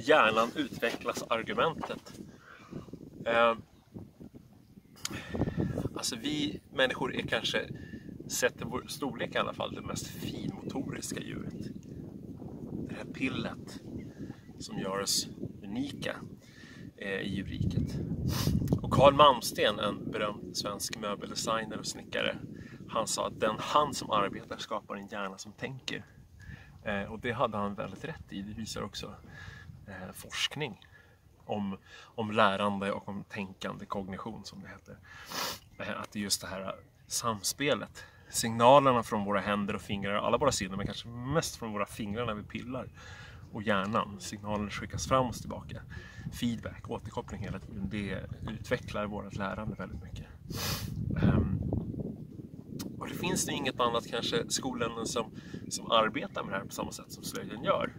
hjärnan utvecklas argumentet. Alltså vi människor är kanske, sett till vår storlek i alla fall, det mest finmotoriska djuret. Det här pillet som gör oss unika i djurriket. Och Carl Malmsten, en berömd svensk möbeldesigner och snickare, han sa att den hand som arbetar skapar en hjärna som tänker. Och det hade han väldigt rätt i. Det visar också forskning om lärande och om tänkande kognition, som det heter. Att det är just det här samspelet. Signalerna från våra händer och fingrar, alla våra sinnen, men kanske mest från våra fingrar när vi pillar, och hjärnan. Signalen skickas fram och tillbaka. Feedback, återkoppling hela tiden. Det utvecklar vårt lärande väldigt mycket. Och det finns ju inget annat kanske skolämnen som arbetar med det här på samma sätt som slöjden gör.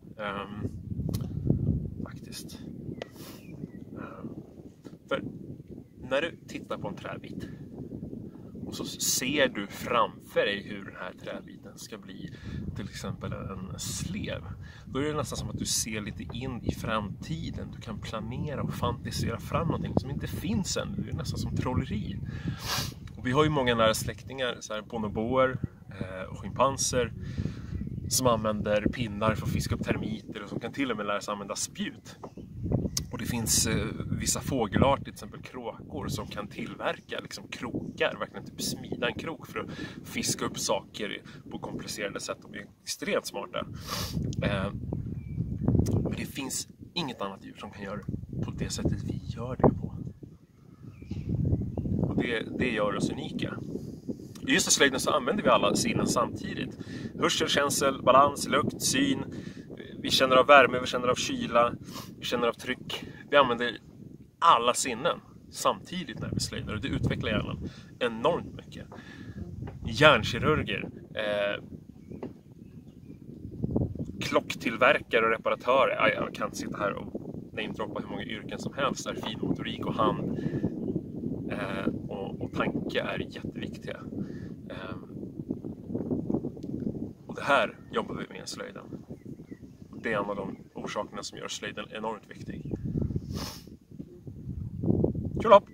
Faktiskt. För när du tittar på en träbit och så ser du framför dig hur den här träbiten ska bli till exempel en slev. Då är det nästan som att du ser lite in i framtiden. Du kan planera och fantisera fram någonting som inte finns än. Det är nästan som trolleri. Och vi har ju många nära släktingar, så här bonoboer och schimpanser, som använder pinnar för att fiska upp termiter och som kan till och med lära sig använda spjut. Och det finns vissa fågelarter, till exempel kråkor, som kan tillverka liksom krokar, verkligen typ smida en krok för att fiska upp saker på komplicerade sätt. De är extremt smarta. Men det finns inget annat djur som kan göra på det sättet vi gör det på. Och det gör oss unika. I just slöjden så använder vi alla sinnen samtidigt. Hörsel, känsel, balans, lukt, syn. Vi känner av värme, vi känner av kyla, vi känner av tryck. Vi använder alla sinnen samtidigt när vi slöjdar, och det utvecklar hjärnan enormt mycket. Hjärnkirurger, klocktillverkare och reparatörer. Jag kan inte sitta här och namedroppa hur många yrken som helst där finmotorik och hand och tanke är jätteviktiga. Och det här jobbar vi med i slöjden. Det är en av de orsakerna som gör slöjden enormt viktig. Tjolapp!